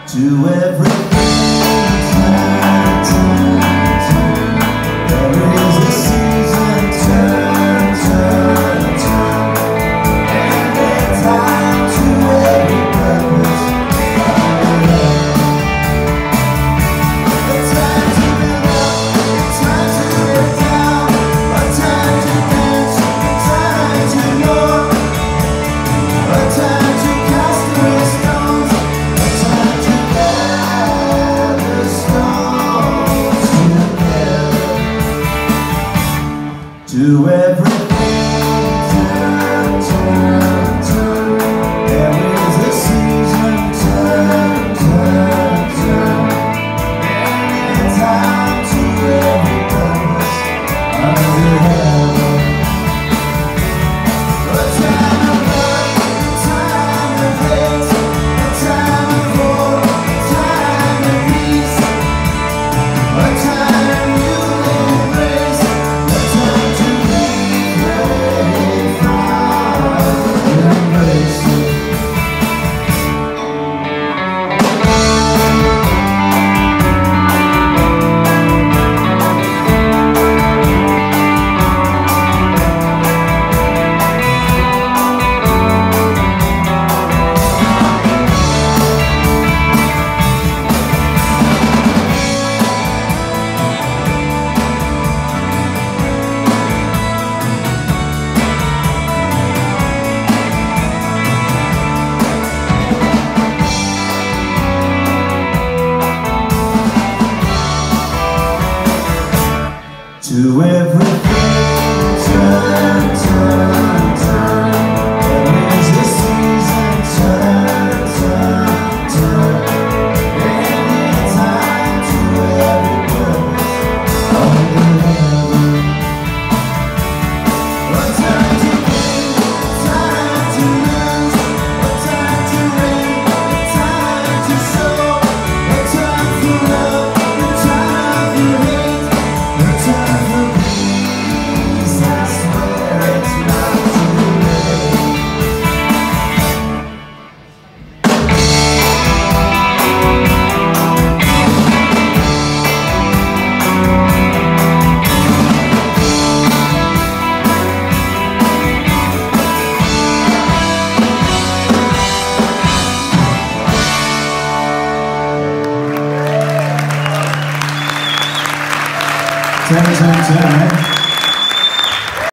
To everything, turn, turn, turn. There is a season, turn, turn, turn. And a time to every purpose. A time to build up, a time to let down, a time to dance, a time to know, a time to cast away stones, a time to gather stones together. To everything, turn, turn, turn. There is a season, turn, turn, turn. And a time to every purpose under heaven. A time of love, a time of hate, a time of war, a time of peace, a time you embrace, a time to be ready from embrace. To everything, turn, turn, turn. There is a season, turn, turn, turn. And a time to every purpose under heaven. A time to gain, a time to lose, a time to reign, a time to sow, a time for love, a time for hate, a time for peace. I swear it's not too late. Turn, turn, turn, right?